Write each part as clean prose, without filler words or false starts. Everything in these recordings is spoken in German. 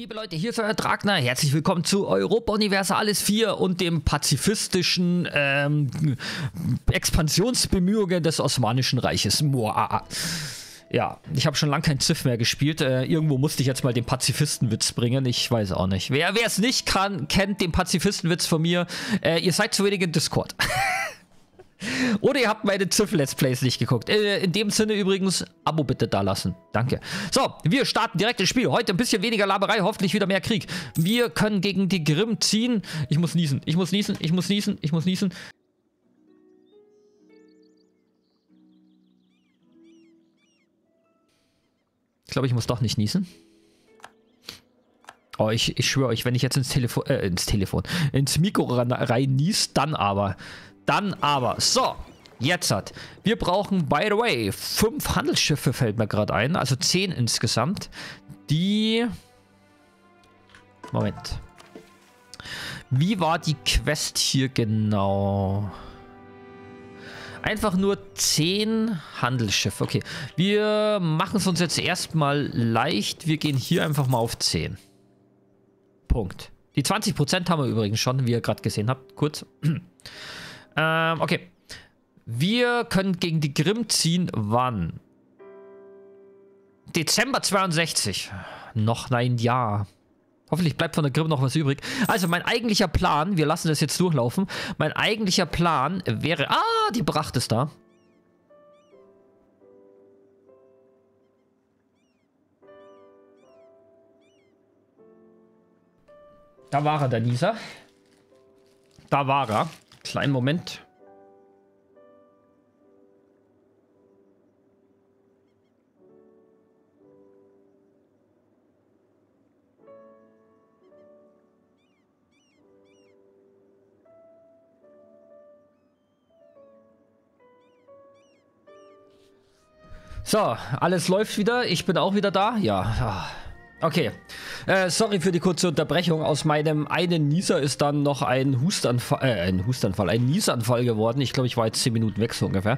Liebe Leute, hier ist euer Dragner. Herzlich willkommen zu Europa Universalis 4 und dem pazifistischen Expansionsbemühungen des Osmanischen Reiches. Ja, ich habe schon lange kein Civ mehr gespielt. Irgendwo musste ich jetzt mal den Pazifistenwitz bringen. Ich weiß auch nicht. Wer es nicht kann, kennt den Pazifistenwitz von mir. Ihr seid zu wenig in Discord. Oder ihr habt meine Civ-Let's Plays nicht geguckt. In dem Sinne übrigens, Abo bitte da lassen. Danke. So, wir starten direkt ins Spiel. Heute ein bisschen weniger Laberei, hoffentlich wieder mehr Krieg. Wir können gegen die Grimm ziehen. Ich muss niesen, ich muss niesen, ich muss niesen, ich muss niesen. Ich glaube, ich muss doch nicht niesen. Oh, ich schwöre euch, wenn ich jetzt ins Mikro rein nies, dann aber. So, jetzt hat. Wir brauchen, by the way, 5 Handelsschiffe, fällt mir gerade ein. Also 10 insgesamt. Die... Moment. Wie war die Quest hier genau? Einfach nur 10 Handelsschiffe. Okay, wir machen es uns jetzt erstmal leicht. Wir gehen hier einfach mal auf 10. Punkt. Die 20% haben wir übrigens schon, wie ihr gerade gesehen habt. Kurz. Okay. Wir können gegen die Grimm ziehen. Wann? Dezember 62. Noch ein Jahr. Hoffentlich bleibt von der Grimm noch was übrig. Also mein eigentlicher Plan, wir lassen das jetzt durchlaufen. Mein eigentlicher Plan wäre... Ah, die Bracht ist da. Da war er, der Nieser. Da war er. Kleinen Moment. So, alles läuft wieder. Ich bin auch wieder da. Ja. Okay. Sorry für die kurze Unterbrechung. Aus meinem einen Nieser ist dann noch ein Niesanfall geworden. Ich glaube, ich war jetzt 10 Minuten weg so ungefähr.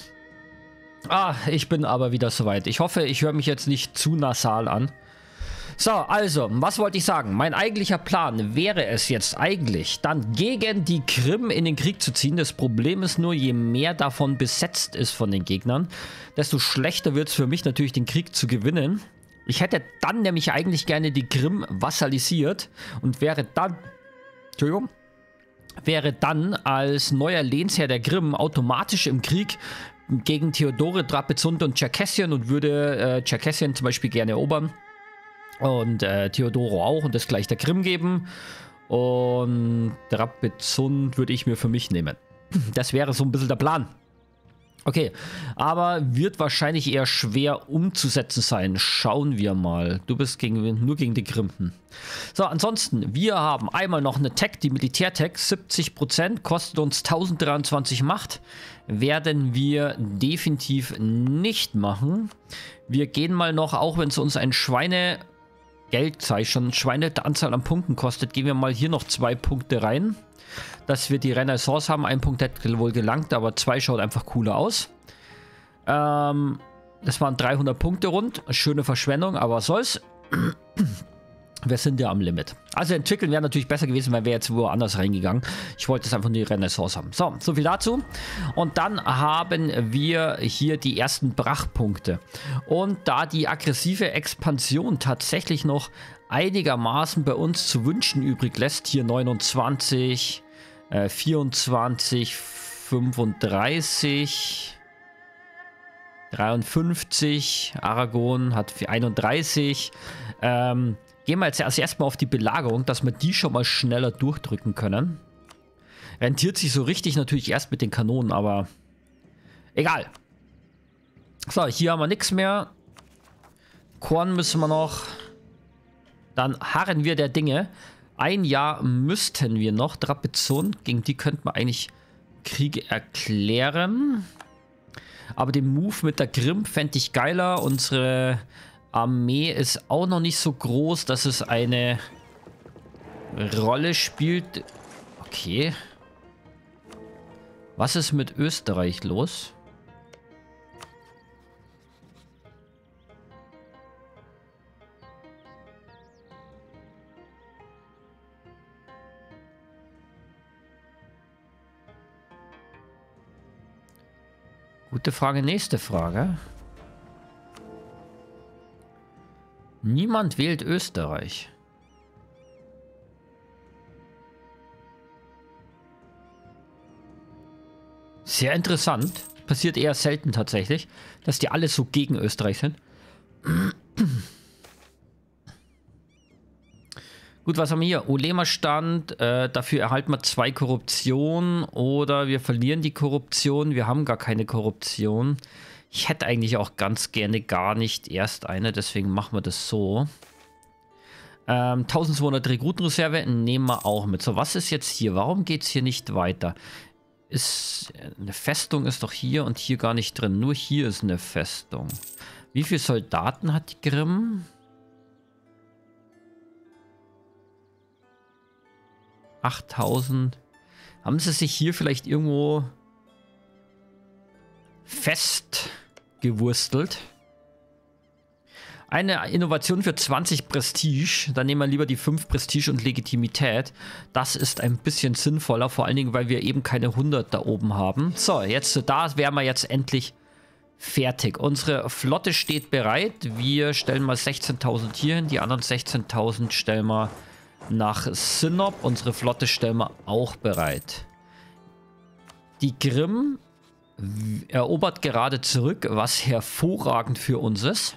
Ich bin aber wieder soweit. Ich hoffe, ich höre mich jetzt nicht zu nasal an. So, also, was wollte ich sagen? Mein eigentlicher Plan wäre es jetzt eigentlich, dann gegen die Krim in den Krieg zu ziehen. Das Problem ist nur, je mehr davon besetzt ist von den Gegnern, desto schlechter wird es für mich natürlich, den Krieg zu gewinnen. Ich hätte dann nämlich eigentlich gerne die Grimm vassalisiert und wäre dann als neuer Lehnsherr der Grimm automatisch im Krieg gegen Theodore, Trapezunt und Tscherkessien und würde Tscherkessien zum Beispiel gerne erobern und Theodoro auch und das gleich der Grimm geben und Trapezunt würde ich mir für mich nehmen. Das wäre so ein bisschen der Plan. Okay, aber wird wahrscheinlich eher schwer umzusetzen sein. Schauen wir mal. Du bist nur gegen die Grimm. So, ansonsten, wir haben einmal noch eine Tech, die Militärtech, 70%, kostet uns 1023 Macht. Werden wir definitiv nicht machen. Wir gehen mal noch, auch wenn es uns ein Schweineanzahl an Punkten kostet, gehen wir mal hier noch 2 Punkte rein. Dass wir die Renaissance haben. 1 Punkt hätte wohl gelangt, aber 2 schaut einfach cooler aus. Das waren 300 Punkte rund. Schöne Verschwendung, aber was soll's. Wir sind ja am Limit. Also entwickeln wäre natürlich besser gewesen, wenn wir jetzt woanders reingegangen. Ich wollte es einfach nur die Renaissance haben. So viel dazu. Und dann haben wir hier die ersten Brachpunkte. Und da die aggressive Expansion tatsächlich noch einigermaßen bei uns zu wünschen übrig lässt, hier 29, 24, 35, 53, Aragon hat 31, gehen wir jetzt erstmal auf die Belagerung, dass wir die schon mal schneller durchdrücken können. Rentiert sich so richtig natürlich erst mit den Kanonen, aber egal. So, hier haben wir nichts mehr. Korn müssen wir noch. Dann harren wir der Dinge. 1 Jahr müssten wir noch. Trapezunt, gegen die könnten wir eigentlich Krieg erklären. Aber den Move mit der Grimm fände ich geiler. Unsere Armee ist auch noch nicht so groß, dass es eine Rolle spielt. Okay. Was ist mit Österreich los? Gute Frage, nächste Frage. Niemand wählt Österreich. Sehr interessant. Passiert eher selten tatsächlich, dass die alle so gegen Österreich sind. Gut, was haben wir hier? Ulema-Stand. Dafür erhalten wir 2 Korruption. Oder wir verlieren die Korruption. Wir haben gar keine Korruption. Ich hätte eigentlich auch ganz gerne gar nicht erst eine. Deswegen machen wir das so. 1200 Rekrutenreserve nehmen wir auch mit. So, was ist jetzt hier? Warum geht es hier nicht weiter? Eine Festung ist doch hier und hier gar nicht drin. Nur hier ist eine Festung. Wie viele Soldaten hat die Grimm? 8000. Haben sie sich hier vielleicht irgendwo festgewurstelt? Eine Innovation für 20 Prestige. Dann nehmen wir lieber die 5 Prestige und Legitimität. Das ist ein bisschen sinnvoller, vor allen Dingen, weil wir eben keine 100 da oben haben. So, jetzt da wären wir jetzt endlich fertig. Unsere Flotte steht bereit. Wir stellen mal 16.000 hier hin. Die anderen 16.000 stellen wir nach Sinop. Unsere Flotte stellen wir auch bereit. Die Grimm erobert gerade zurück, was hervorragend für uns ist.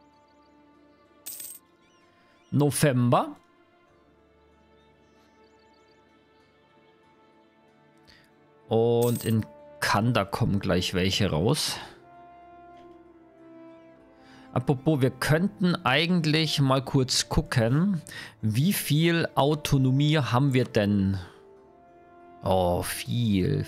November. Und in Kanda kommen gleich welche raus. Apropos, wir könnten eigentlich mal kurz gucken, wie viel Autonomie haben wir denn? Oh, viel.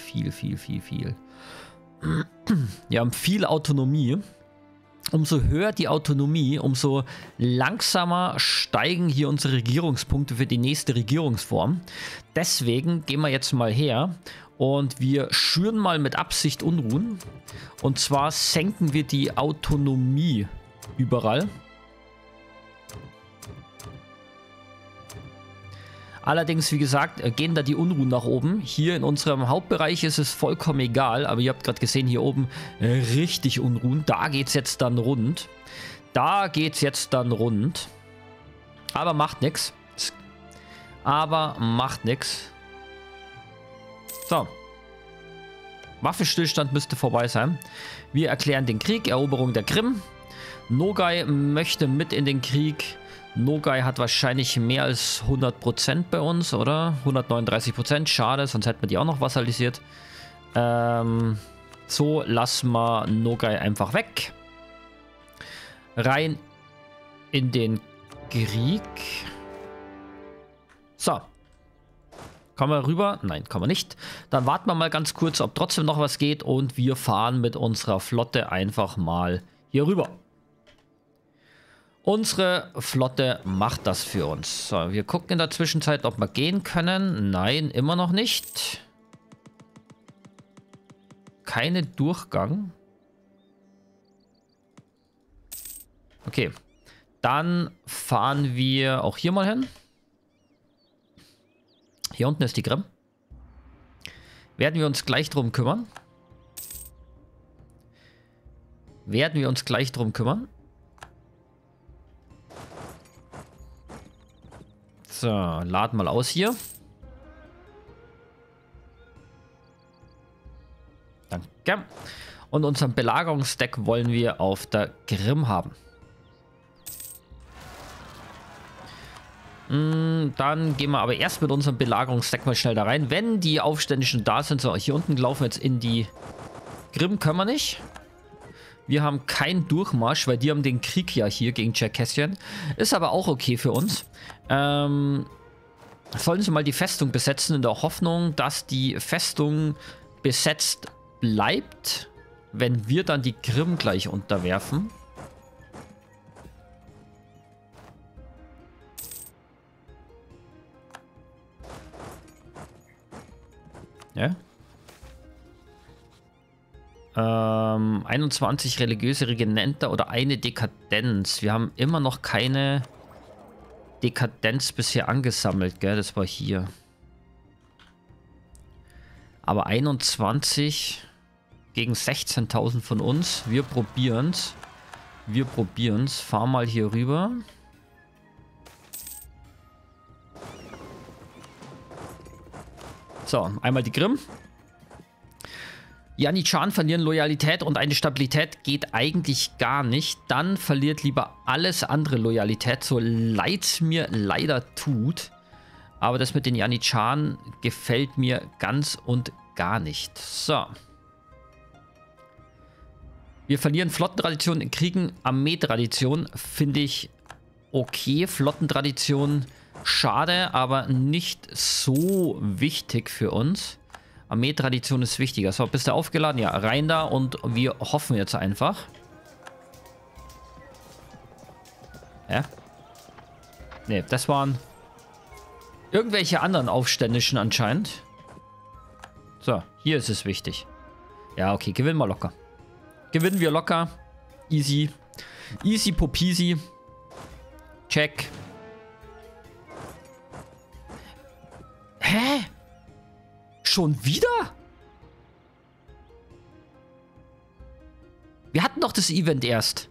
Wir haben viel Autonomie. Umso höher die Autonomie, umso langsamer steigen hier unsere Regierungspunkte für die nächste Regierungsform. Deswegen gehen wir jetzt mal her und wir schüren mal mit Absicht Unruhen. Und zwar senken wir die Autonomie überall. Allerdings, wie gesagt, gehen da die Unruhen nach oben. Hier in unserem Hauptbereich ist es vollkommen egal. Aber ihr habt gerade gesehen, hier oben richtig Unruhen. Da geht es jetzt dann rund. Da geht es jetzt dann rund. Aber macht nichts. So. Waffenstillstand müsste vorbei sein. Wir erklären den Krieg. Eroberung der Krim. Nogai möchte mit in den Krieg. Nogai hat wahrscheinlich mehr als 100% bei uns, oder? 139%, schade, sonst hätten wir die auch noch vassalisiert. So, lassen wir Nogai einfach weg. Rein in den Krieg. So. Kommen wir rüber? Nein, kommen wir nicht. Dann warten wir mal ganz kurz, ob trotzdem noch was geht und wir fahren mit unserer Flotte einfach mal hier rüber. Unsere Flotte macht das für uns. So, wir gucken in der Zwischenzeit, ob wir gehen können. Nein, immer noch nicht. Keine Durchgang. Okay. Dann fahren wir auch hier mal hin. Hier unten ist die Grimm. Werden wir uns gleich drum kümmern. So, laden mal aus hier. Danke. Und unseren Belagerungsdeck wollen wir auf der Grimm haben. Dann gehen wir aber erst mit unserem Belagerungsdeck mal schnell da rein. Wenn die Aufständischen da sind, so hier unten laufen wir jetzt in die Grimm, können wir nicht. Wir haben keinen Durchmarsch, weil die haben den Krieg ja hier gegen Tscherkessien. Ist aber auch okay für uns. Sollen sie mal die Festung besetzen, in der Hoffnung, dass die Festung besetzt bleibt, wenn wir dann die Grimm gleich unterwerfen. Ja. 21 religiöse Regimenter oder eine Dekadenz. Wir haben immer noch keine Dekadenz bisher angesammelt, gell? Das war hier. Aber 21 Gegen 16.000 von uns. Wir probieren's. Wir probieren's. Fahr mal hier rüber. So, einmal die Krim. Janitscharen verlieren Loyalität und eine Stabilität geht eigentlich gar nicht. Dann verliert lieber alles andere Loyalität, so leid es mir leider tut. Aber das mit den Janitscharen gefällt mir ganz und gar nicht. So. Wir verlieren Flottentradition in Kriegen. Armeetradition finde ich okay. Flottentradition schade, aber nicht so wichtig für uns. Armeetradition ist wichtiger. So, bist du aufgeladen? Ja, rein da und wir hoffen jetzt einfach. Ja? Ne, das waren irgendwelche anderen Aufständischen anscheinend. So, hier ist es wichtig. Ja, okay, gewinnen wir locker. Gewinnen wir locker. Easy. Easy popisi. Check. Hä? Schon wieder? Wir hatten doch das Event erst.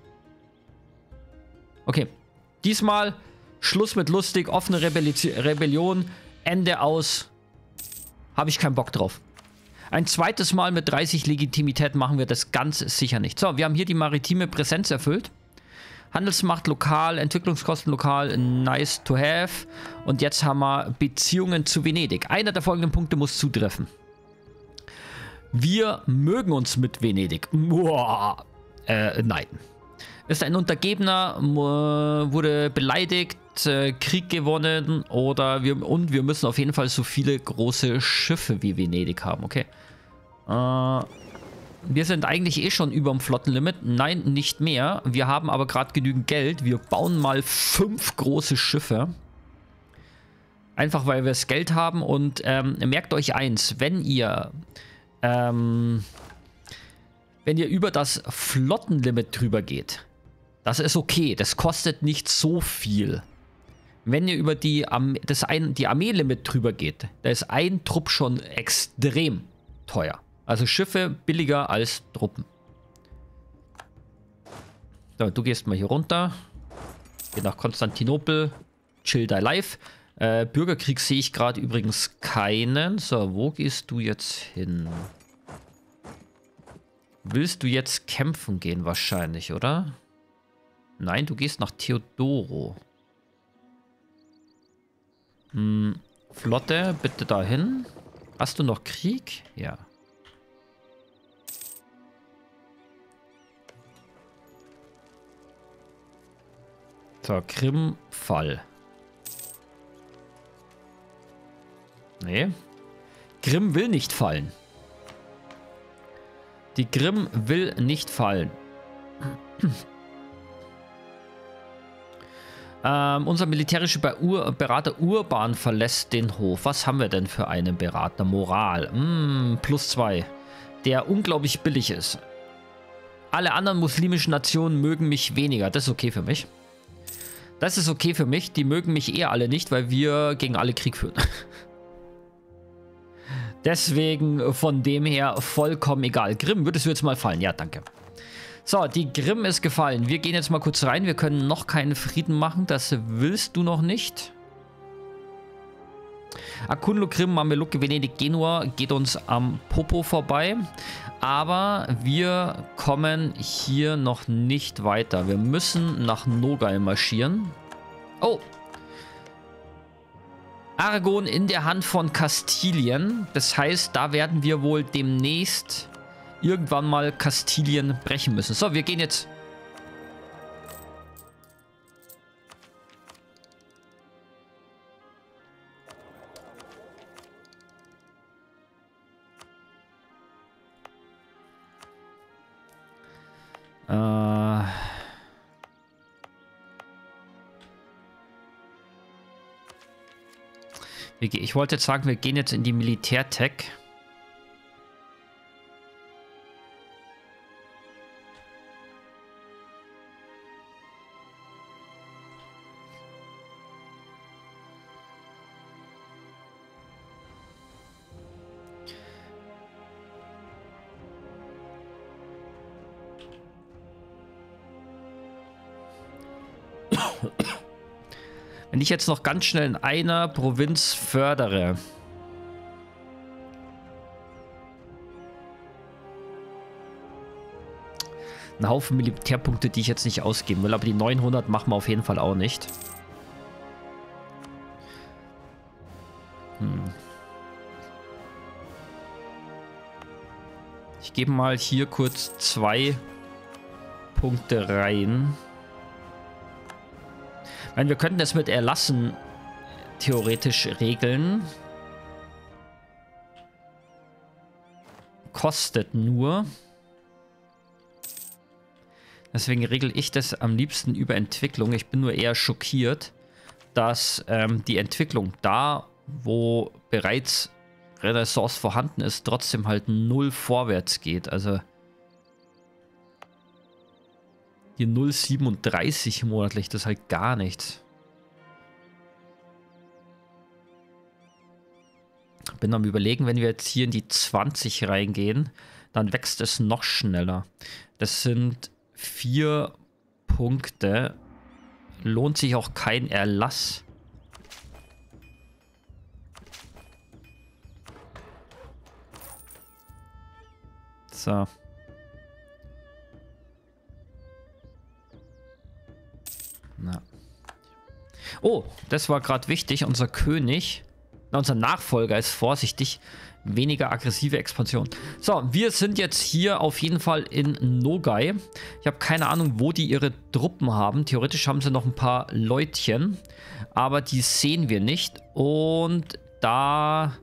Okay. Diesmal Schluss mit lustig, offene Rebellion, Ende aus. Habe ich keinen Bock drauf. Ein zweites Mal mit 30 Legitimität machen wir das ganz sicher nicht. So, wir haben hier die maritime Präsenz erfüllt. Handelsmacht lokal, Entwicklungskosten lokal, nice to have. Und jetzt haben wir Beziehungen zu Venedig. Einer der folgenden Punkte muss zutreffen. Wir mögen uns mit Venedig. Boah. Nein. Ist ein Untergebener, wurde beleidigt, Krieg gewonnen oder wir müssen auf jeden Fall so viele große Schiffe wie Venedig haben, okay? Wir sind eigentlich eh schon über dem Flottenlimit. Nein, nicht mehr. Wir haben aber gerade genügend Geld. Wir bauen mal 5 große Schiffe. Einfach weil wir das Geld haben. Und merkt euch eins, wenn ihr über das Flottenlimit drüber geht, das ist okay. Das kostet nicht so viel. Wenn ihr über die Armeelimit drüber geht, da ist ein Trupp schon extrem teuer. Also Schiffe billiger als Truppen. So, du gehst mal hier runter. Geh nach Konstantinopel. Chill dein Life. Bürgerkrieg sehe ich gerade übrigens keinen. So, wo gehst du jetzt hin? Willst du jetzt kämpfen gehen wahrscheinlich, oder? Nein, du gehst nach Theodoro. Flotte, bitte dahin. Hast du noch Krieg? Ja. So, Krim-Fall. Nee. Krim will nicht fallen. Die Krim will nicht fallen. Unser militärischer Berater Urban verlässt den Hof. Was haben wir denn für einen Berater? Moral. +2. Der unglaublich billig ist. Alle anderen muslimischen Nationen mögen mich weniger. Das ist okay für mich. Das ist okay für mich. Die mögen mich eher alle nicht, weil wir gegen alle Krieg führen. Deswegen von dem her vollkommen egal. Grimm, würdest du jetzt mal fallen? Ja, danke. So, die Grimm ist gefallen. Wir gehen jetzt mal kurz rein. Wir können noch keinen Frieden machen. Das willst du noch nicht. Akunlo, Krim, Mamelucke, Venedig, Genua geht uns am Popo vorbei. Aber wir kommen hier noch nicht weiter. Wir müssen nach Nogai marschieren. Oh! Aragon in der Hand von Kastilien. Das heißt, da werden wir wohl demnächst irgendwann mal Kastilien brechen müssen. So, wir gehen jetzt... Ich wollte jetzt sagen, wir gehen jetzt in die Militärtech. Wenn ich jetzt noch ganz schnell in einer Provinz fördere. Ein Haufen Militärpunkte, die ich jetzt nicht ausgeben will. Aber die 900 machen wir auf jeden Fall auch nicht. Ich gebe mal hier kurz 2 Punkte rein. Ich meine, wir könnten das mit Erlassen theoretisch regeln. Kostet nur. Deswegen regle ich das am liebsten über Entwicklung. Ich bin nur eher schockiert, dass die Entwicklung da, wo bereits Renaissance vorhanden ist, trotzdem halt 0 vorwärts geht. Also hier 0,37 monatlich, das ist halt gar nichts. Bin am Überlegen, wenn wir jetzt hier in die 20 reingehen, dann wächst es noch schneller. Das sind 4 Punkte. Lohnt sich auch kein Erlass. So. Na. Oh, das war gerade wichtig. Unser König, unser Nachfolger ist vorsichtig. Weniger aggressive Expansion. So, wir sind jetzt hier auf jeden Fall in Nogai. Ich habe keine Ahnung, wo die ihre Truppen haben. Theoretisch haben sie noch ein paar Leutchen. Aber die sehen wir nicht. Und da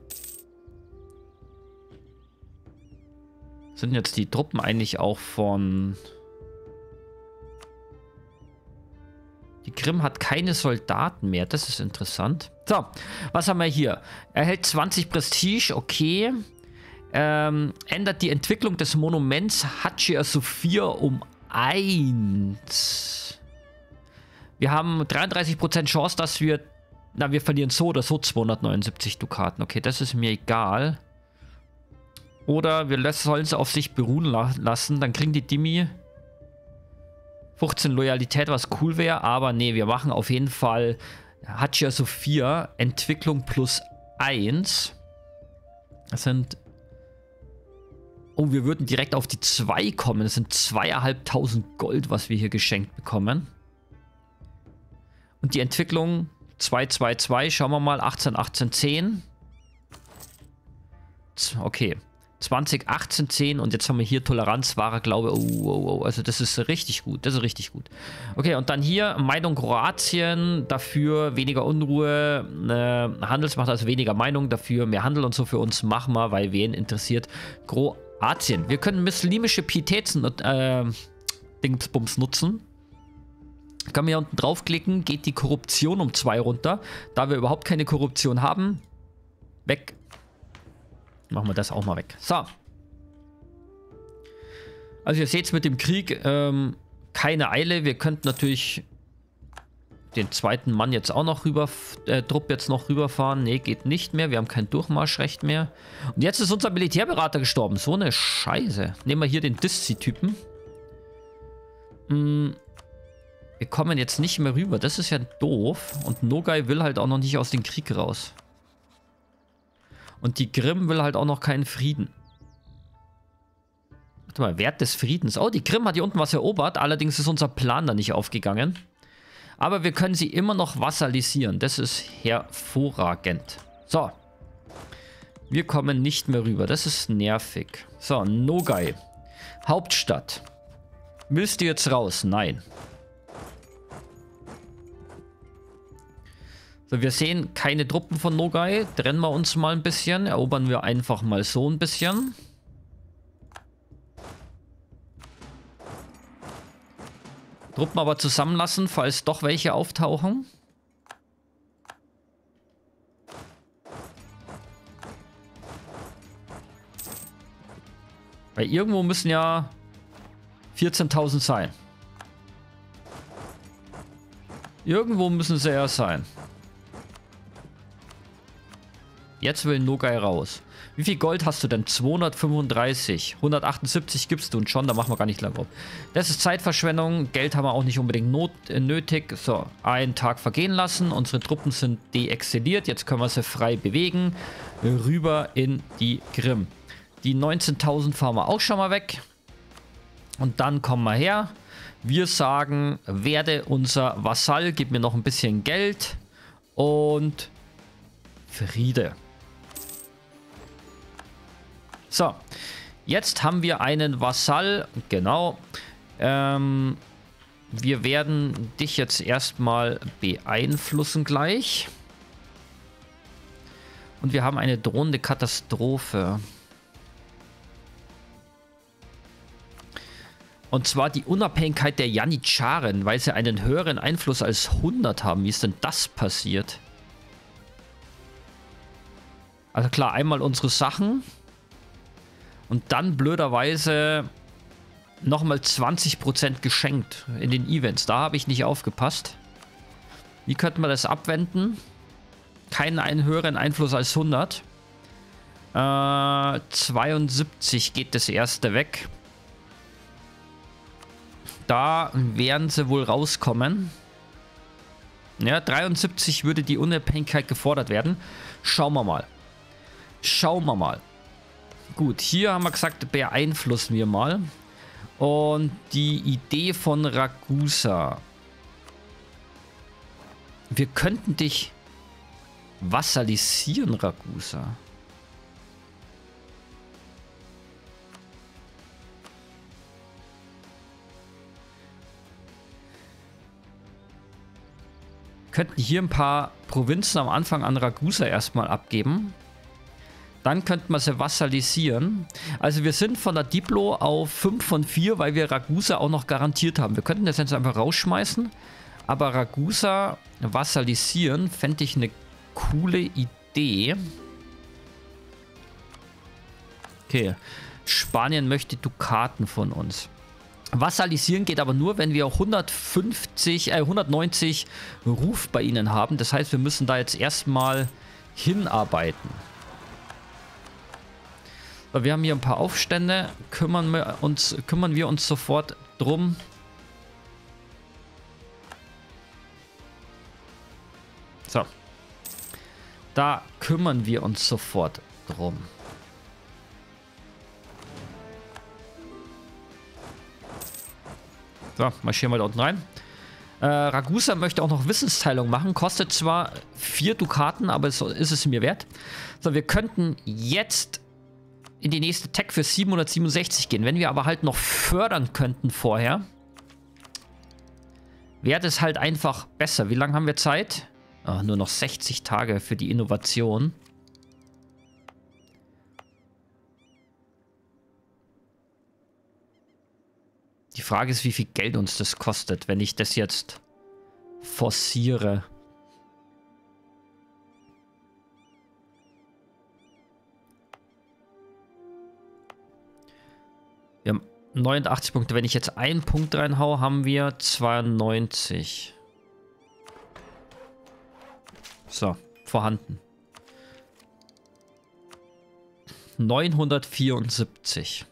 sind jetzt die Truppen eigentlich auch von... Die Krim hat keine Soldaten mehr. Das ist interessant. So, was haben wir hier? Erhält 20 Prestige. Okay. Ändert die Entwicklung des Monuments Hagia Sophia um 1. Wir haben 33% Chance, dass wir... Na, wir verlieren so oder so 279 Dukaten. Okay, das ist mir egal. Oder wir sollen es auf sich beruhen lassen. Dann kriegen die Dimi 15 Loyalität, was cool wäre. Aber nee, wir machen auf jeden Fall Hagia Sophia Entwicklung plus 1. Das sind... Oh, wir würden direkt auf die 2 kommen. Das sind 2.500 Gold, was wir hier geschenkt bekommen. Und die Entwicklung 222, schauen wir mal, 18, 18, 10. Okay. 20, 18, 10 und jetzt haben wir hier Toleranz, wahrer Glaube. Oh, also das ist richtig gut, das ist richtig gut. Okay, und dann hier Meinung Kroatien, dafür weniger Unruhe, Handelsmacht, also weniger Meinung, dafür mehr Handel und so für uns machen wir, weil wen interessiert Kroatien. Wir können muslimische Pietäts-Dingsbums nutzen. Können wir hier unten draufklicken, geht die Korruption um 2 runter. Da wir überhaupt keine Korruption haben, weg. Machen wir das auch mal weg. So. Also ihr seht es mit dem Krieg, keine Eile. Wir könnten natürlich den zweiten Mann jetzt auch noch Trupp jetzt noch rüberfahren. Ne, geht nicht mehr. Wir haben kein Durchmarschrecht mehr. Und jetzt ist unser Militärberater gestorben. So eine Scheiße. Nehmen wir hier den Diszi-Typen. Wir kommen jetzt nicht mehr rüber. Das ist ja doof. Und Nogai will halt auch noch nicht aus dem Krieg raus. Und die Krim will halt auch noch keinen Frieden. Warte mal, Wert des Friedens. Oh, die Krim hat hier unten was erobert. Allerdings ist unser Plan da nicht aufgegangen. Aber wir können sie immer noch vassalisieren. Das ist hervorragend. So. Wir kommen nicht mehr rüber. Das ist nervig. So, Nogai. Hauptstadt. Willst du jetzt raus? Nein. So, wir sehen keine Truppen von Nogai. Trennen wir uns mal ein bisschen. Erobern wir einfach mal so ein bisschen. Truppen aber zusammenlassen, falls doch welche auftauchen. Weil irgendwo müssen ja 14.000 sein. Irgendwo müssen sie ja sein. Jetzt will Nogai raus. Wie viel Gold hast du denn? 235. 178 gibst du uns schon, da machen wir gar nicht lange rum. Das ist Zeitverschwendung. Geld haben wir auch nicht unbedingt nötig. So, einen Tag vergehen lassen. Unsere Truppen sind deexiliert. Jetzt können wir sie frei bewegen. Rüber in die Grimm. Die 19.000 fahren wir auch schon mal weg. Und dann kommen wir her. Wir sagen, werde unser Vasall, gib mir noch ein bisschen Geld. Und Friede. So, jetzt haben wir einen Vasall, genau. Wir werden dich jetzt erstmal beeinflussen gleich. Und wir haben eine drohende Katastrophe. Und zwar die Unabhängigkeit der Janitscharen, weil sie einen höheren Einfluss als 100 haben. Wie ist denn das passiert? Also klar, einmal unsere Sachen. Und dann blöderweise nochmal 20% geschenkt in den Events. Da habe ich nicht aufgepasst. Wie könnten wir das abwenden? Keinen höheren Einfluss als 100. 72 geht das erste weg. Da werden sie wohl rauskommen. Ja, 73 würde die Unabhängigkeit gefordert werden. Schauen wir mal. Schauen wir mal. Gut, hier haben wir gesagt, beeinflussen wir mal. Und die Idee von Ragusa. Wir könnten dich vassalisieren, Ragusa. Könnten hier ein paar Provinzen am Anfang an Ragusa erstmal abgeben. Dann könnten wir sie vassalisieren. Also wir sind von der Diplo auf 5 von 4, weil wir Ragusa auch noch garantiert haben. Wir könnten das jetzt einfach rausschmeißen. Aber Ragusa vassalisieren fände ich eine coole Idee. Okay. Spanien möchte Dukaten von uns. Vassalisieren geht aber nur, wenn wir auch 190 Ruf bei ihnen haben. Das heißt, wir müssen da jetzt erstmal hinarbeiten. So, wir haben hier ein paar Aufstände. Kümmern wir uns sofort drum. So. Da kümmern wir uns sofort drum. So, marschieren wir da unten rein. Ragusa möchte auch noch Wissensteilung machen. Kostet zwar 4 Dukaten, aber so ist es mir wert. So, wir könnten jetzt in die nächste Tech für 767 gehen. Wenn wir aber halt noch fördern könnten vorher, wäre das halt einfach besser. Wie lange haben wir Zeit? Oh, nur noch 60 Tage für die Innovation. Die Frage ist, wie viel Geld uns das kostet, wenn ich das jetzt forciere. Wir haben 89 Punkte. Wenn ich jetzt einen Punkt reinhaue, haben wir 92. So, vorhanden. 974.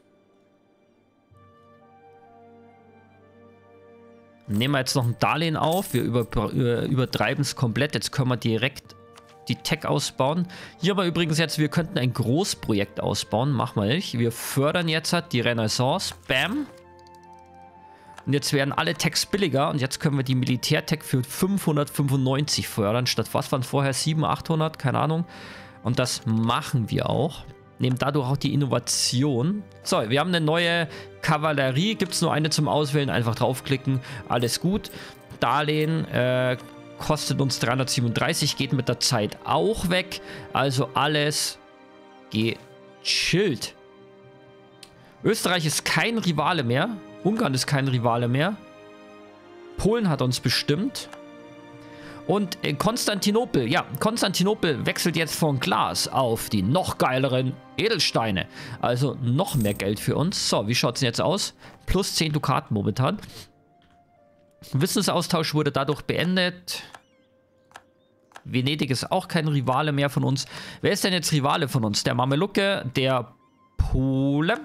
Nehmen wir jetzt noch ein Darlehen auf. Wir übertreiben es komplett. Jetzt können wir direkt die Tech ausbauen. Hier aber übrigens jetzt, wir könnten ein Großprojekt ausbauen. Machen wir nicht. Wir fördern jetzt halt die Renaissance. Bam. Und jetzt werden alle Techs billiger. Und jetzt können wir die Militärtech für 595 fördern. Statt was waren vorher 700, 800? Keine Ahnung. Und das machen wir auch. Nehmen dadurch auch die Innovation. So, wir haben eine neue Kavallerie. Gibt es nur eine zum Auswählen. Einfach draufklicken. Alles gut. Darlehen kostet uns 337. Geht mit der Zeit auch weg. Also alles gechillt. Österreich ist kein Rivale mehr. Ungarn ist kein Rivale mehr. Polen hat uns bestimmt. Und Konstantinopel, ja, Konstantinopel wechselt jetzt von Glas auf die noch geileren Edelsteine. Also noch mehr Geld für uns. So, wie schaut es denn jetzt aus? Plus 10 Dukaten momentan. Wissensaustausch wurde dadurch beendet. Venedig ist auch kein Rivale mehr von uns. Wer ist denn jetzt Rivale von uns? Der Mamelucke, der Pole.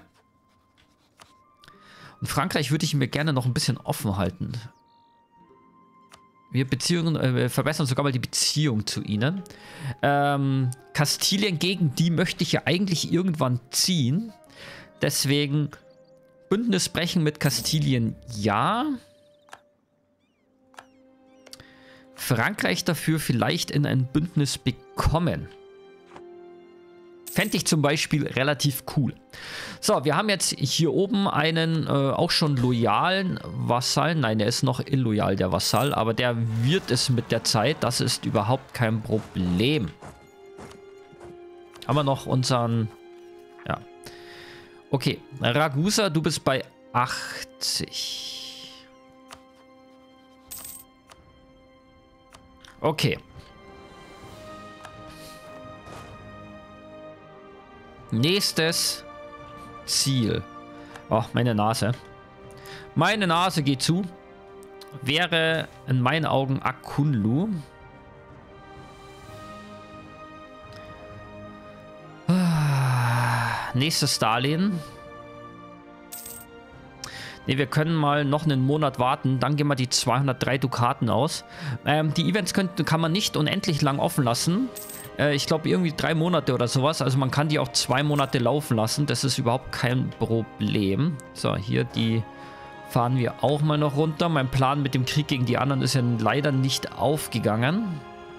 Und Frankreich würde ich mir gerne noch ein bisschen offen halten. Wir verbessern sogar mal die Beziehung zu ihnen. Kastilien, gegen die möchte ich ja eigentlich irgendwann ziehen. Deswegen Bündnis brechen mit Kastilien, ja. Frankreich dafür vielleicht in ein Bündnis bekommen. Fände ich zum Beispiel relativ cool. So, wir haben jetzt hier oben einen auch schon loyalen Vasall. Nein, er ist noch illoyal, der Vasall. Aber der wird es mit der Zeit. Das ist überhaupt kein Problem. Haben wir noch unseren... Ja. Okay, Ragusa, du bist bei 80. Okay. Nächstes Ziel. Oh, meine Nase. Meine Nase geht zu. Wäre in meinen Augen Akunlu. Nächstes Darlehen. Ne, wir können mal noch einen Monat warten. Dann gehen wir die 203 Dukaten aus. Die Events kann man nicht unendlich lang offen lassen. Ich glaube irgendwie 3 Monate oder sowas. Also man kann die auch 2 Monate laufen lassen. Das ist überhaupt kein Problem. So, hier die fahren wir auch mal noch runter. Mein Plan mit dem Krieg gegen die anderen ist ja leider nicht aufgegangen.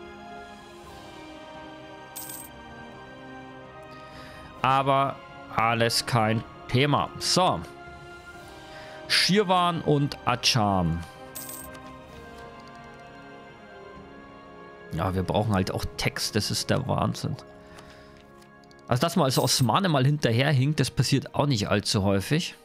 Aber alles kein Thema. So. Shirvan und Acham. Ja, wir brauchen halt auch Text. Das ist der Wahnsinn. Also, dass man als Osmane mal hinterherhinkt, das passiert auch nicht allzu häufig.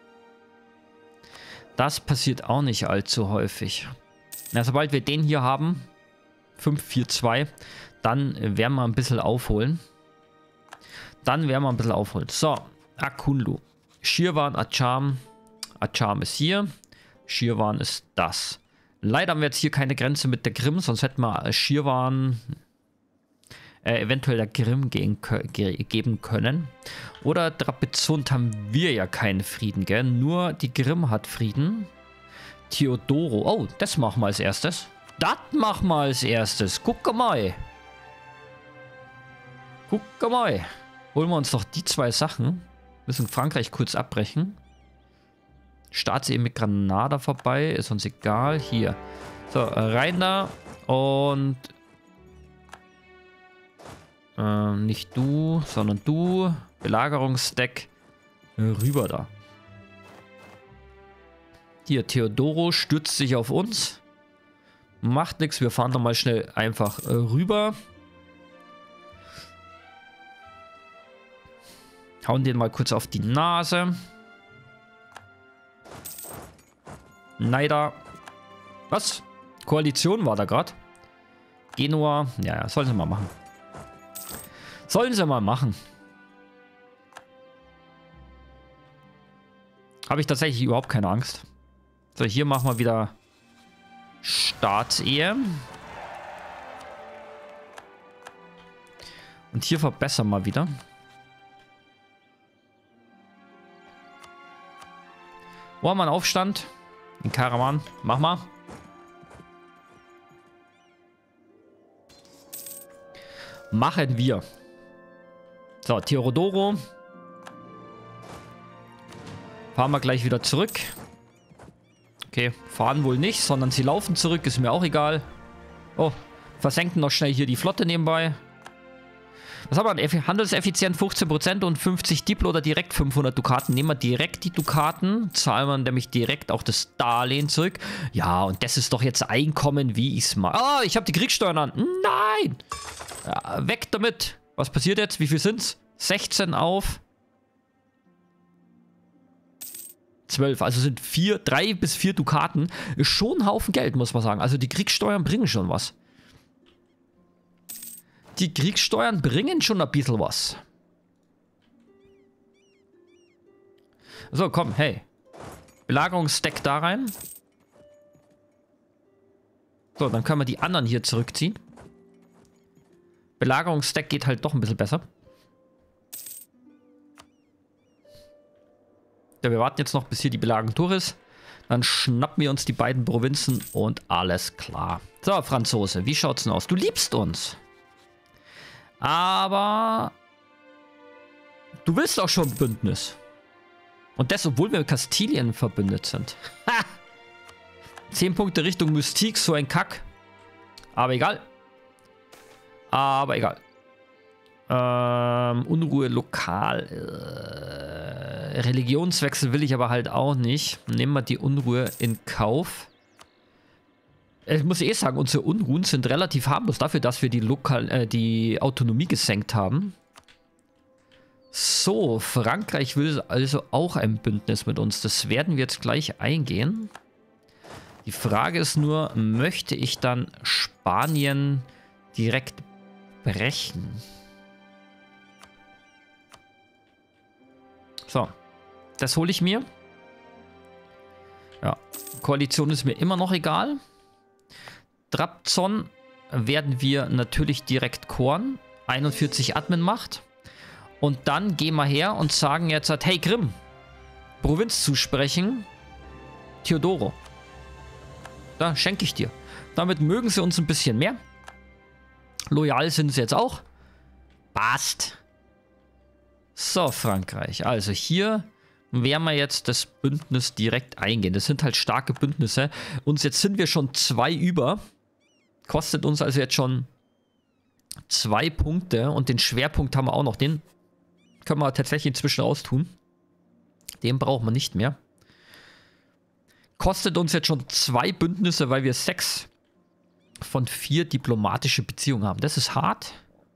Das passiert auch nicht allzu häufig. Na, sobald wir den hier haben, 5-4-2, dann werden wir ein bisschen aufholen. So, Akunlu. Shirvan, Acham. Acham ist hier. Shirvan ist das. Leider haben wir jetzt hier keine Grenze mit der Grimm, sonst hätten wir Shirvan eventuell der Grimm geben können. Oder Trapezunt haben wir ja keinen Frieden, gell? Nur die Grimm hat Frieden. Theodoro. Oh, das machen wir als erstes. Das machen wir als erstes. Guck mal. Guck mal. Holen wir uns doch die 2 Sachen. Müssen Frankreich kurz abbrechen. Staatsehe mit Granada vorbei. Ist uns egal. Hier. So, rein da. Und... nicht du, sondern du. Belagerungsdeck. Rüber da. Hier, Theodoro stürzt sich auf uns. Macht nichts. Wir fahren doch mal schnell einfach rüber. Hauen den mal kurz auf die Nase. Neider. Was? Koalition war da gerade? Genua. Ja, sollen sie mal machen. Sollen sie mal machen. Habe ich tatsächlich überhaupt keine Angst. So, hier machen wir wieder Staatsehe. Und hier verbessern wir wieder. Wo haben wir einen Aufstand? In Karaman. Mach mal. Machen wir. So, Theodoro. Fahren wir gleich wieder zurück. Okay, fahren wohl nicht, sondern sie laufen zurück. Ist mir auch egal. Oh, versenken noch schnell hier die Flotte nebenbei. Was haben wir? Handelseffizient 15% und 50 Diplo oder direkt 500 Dukaten. Nehmen wir direkt die Dukaten. Zahlen wir nämlich direkt auch das Darlehen zurück. Ja, und das ist doch jetzt Einkommen, wie ich es mal. Ah, ich habe die Kriegssteuern an. Nein! Ja, weg damit. Was passiert jetzt? Wie viel sind's? 16 auf 12. Also sind 3 bis 4 Dukaten. Ist schon ein Haufen Geld, muss man sagen. Also die Kriegssteuern bringen schon was. Die Kriegssteuern bringen schon ein bisschen was. So, komm, hey. Belagerungsdeck da rein. So, dann können wir die anderen hier zurückziehen. Belagerungsstack geht halt doch ein bisschen besser. Ja, wir warten jetzt noch, bis hier die Belagerung durch ist. Dann schnappen wir uns die beiden Provinzen und alles klar. So, Franzose, wie schaut's denn aus? Du liebst uns. Aber du willst auch schon ein Bündnis. Und das, obwohl wir mit Kastilien verbündet sind. Ha! 10 Punkte Richtung Mystik, so ein Kack. Aber egal. Aber egal. Unruhe lokal. Religionswechsel will ich aber halt auch nicht. Nehmen wir die Unruhe in Kauf. Ich muss eh sagen, unsere Unruhen sind relativ harmlos dafür, dass wir die Autonomie gesenkt haben. So, Frankreich will also auch ein Bündnis mit uns. Das werden wir jetzt gleich eingehen. Die Frage ist nur, möchte ich dann Spanien direkt brechen? So, das hole ich mir. Ja, Koalition ist mir immer noch egal. Trabzon werden wir natürlich direkt koren. 41 Admin-Macht. Und dann gehen wir her und sagen jetzt, hey Grimm, Provinz zusprechen, Theodoro. Da schenke ich dir. Damit mögen sie uns ein bisschen mehr. Loyal sind sie jetzt auch. Passt. So, Frankreich. Also hier werden wir jetzt das Bündnis direkt eingehen. Das sind halt starke Bündnisse. Und jetzt sind wir schon 2 über. Kostet uns also jetzt schon 2 Punkte. Und den Schwerpunkt haben wir auch noch. Den können wir tatsächlich inzwischen raustun. Den brauchen wir nicht mehr. Kostet uns jetzt schon 2 Bündnisse, weil wir 6 von 4 diplomatische Beziehungen haben. Das ist hart.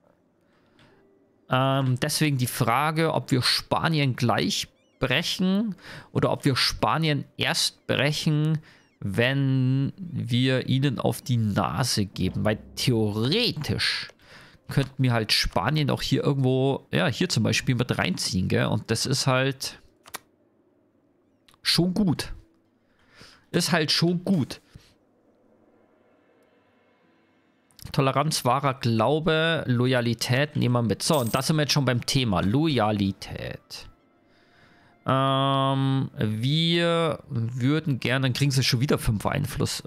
Deswegen die Frage, ob wir Spanien gleich brechen oder ob wir Spanien erst brechen, wenn wir ihnen auf die Nase geben. Weil theoretisch könnten wir halt Spanien auch hier irgendwo, ja, hier zum Beispiel mit reinziehen, gell? Und das ist halt schon gut. Ist halt schon gut. Toleranz, wahrer Glaube, Loyalität nehmen wir mit. So, und das sind wir jetzt schon beim Thema. Loyalität. Wir würden gerne, dann kriegen sie schon wieder 5 Einfluss.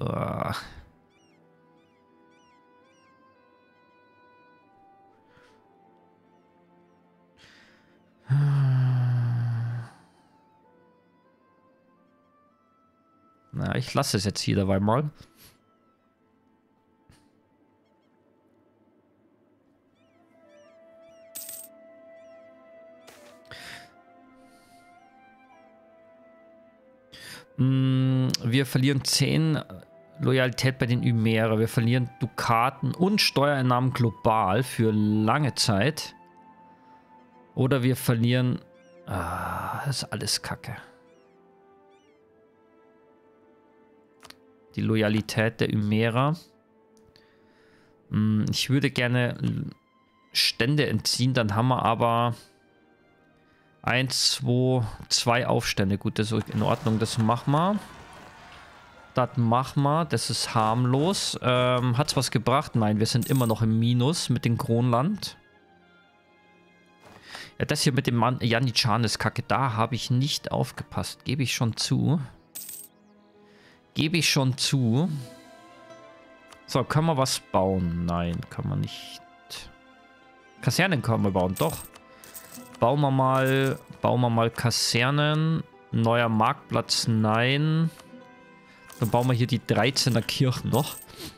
Na, ich lasse es jetzt hier dabei mal. Wir verlieren 10 Loyalität bei den Ymerer. Wir verlieren Dukaten und Steuereinnahmen global für lange Zeit. Oder wir verlieren... das ist alles Kacke. Die Loyalität der Ymerer. Ich würde gerne Stände entziehen. Dann haben wir aber... 1, 2 Aufstände. Gut, das ist in Ordnung. Das machen wir. Das machen wir. Das ist harmlos. Hat's was gebracht? Nein, wir sind immer noch im Minus mit dem Kronland. Ja, das hier mit dem Janitschan ist kacke. Da habe ich nicht aufgepasst. Gebe ich schon zu. Gebe ich schon zu. So, können wir was bauen? Nein, kann man nicht. Kasernen können wir bauen. Doch. Bauen wir mal Kasernen. Neuer Marktplatz, nein. Dann bauen wir hier die 13er Kirchen noch.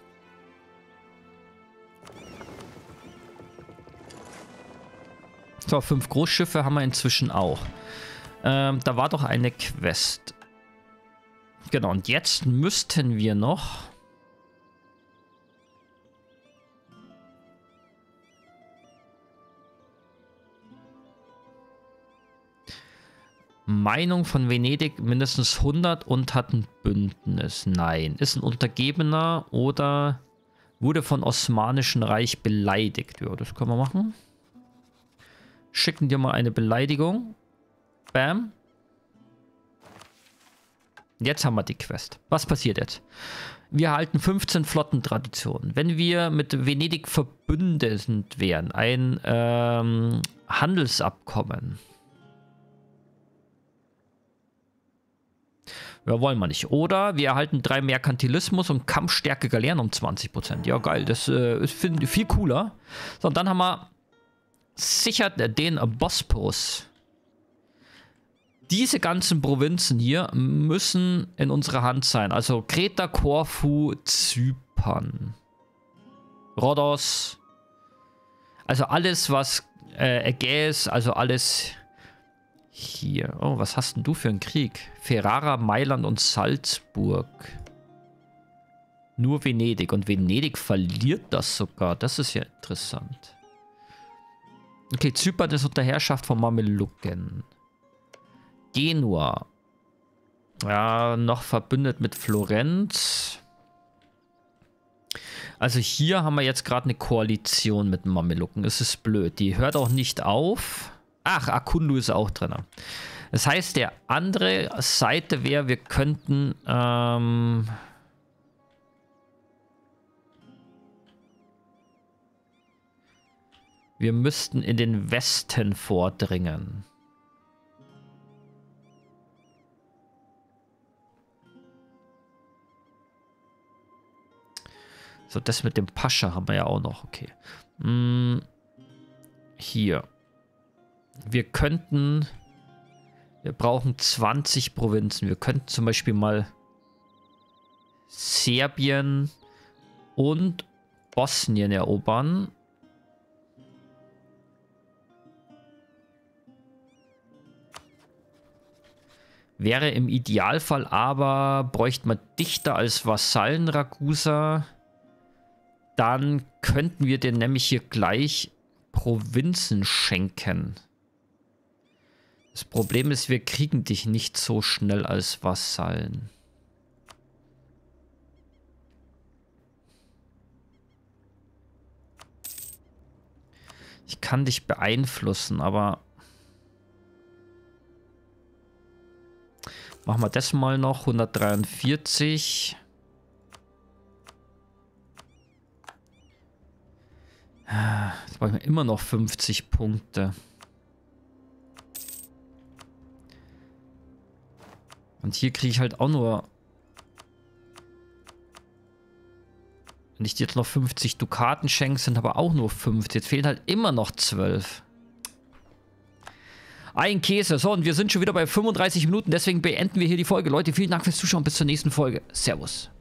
So, 5 Großschiffe haben wir inzwischen auch. Da war doch eine Quest. Genau, und jetzt müssten wir noch... Meinung von Venedig mindestens 100 und hat ein Bündnis. Nein. Ist ein Untergebener oder wurde von Osmanischen Reich beleidigt. Ja, das können wir machen. Schicken dir mal eine Beleidigung. Bam. Jetzt haben wir die Quest. Was passiert jetzt? Wir erhalten 15 Flottentraditionen. Wenn wir mit Venedig verbündet wären, ein Handelsabkommen. Ja, wollen wir nicht. Oder wir erhalten 3 Merkantilismus und Kampfstärke Galeeren um 20%. Ja, geil. Das finde ich viel cooler. So, und dann haben wir sichert den Bosporus. Diese ganzen Provinzen hier müssen in unserer Hand sein. Also Kreta, Korfu, Zypern, Rhodos. Also alles, was Ägäis, also alles hier. Oh, was hast denn du für einen Krieg? Ferrara, Mailand und Salzburg. Nur Venedig. Und Venedig verliert das sogar. Das ist ja interessant. Okay, Zypern ist unter Herrschaft von Mamelucken. Genua. Ja, noch verbündet mit Florenz. Also hier haben wir jetzt gerade eine Koalition mit den Mamelucken. Es ist blöd. Die hört auch nicht auf. Ach, Akundu ist auch drin. Das heißt, der andere Seite wäre, wir könnten wir müssten in den Westen vordringen. So, das mit dem Pascha haben wir ja auch noch. Okay. Hier. Wir könnten... Wir brauchen 20 Provinzen. Wir könnten zum Beispiel mal Serbien und Bosnien erobern. Wäre im Idealfall aber, bräuchte man Dichter als Vasallen Ragusa. Dann könnten wir dir nämlich hier gleich Provinzen schenken. Das Problem ist, wir kriegen dich nicht so schnell als Vasallen. Ich kann dich beeinflussen, aber... Machen wir das mal noch. 143. Jetzt brauchen wir immer noch 50 Punkte. Und hier kriege ich halt auch nur... Wenn ich dir jetzt noch 50 Dukaten schenke, sind aber auch nur 50. Jetzt fehlen halt immer noch 12. Ein Käse. So, und wir sind schon wieder bei 35 Minuten. Deswegen beenden wir hier die Folge. Leute, vielen Dank fürs Zuschauen. Bis zur nächsten Folge. Servus.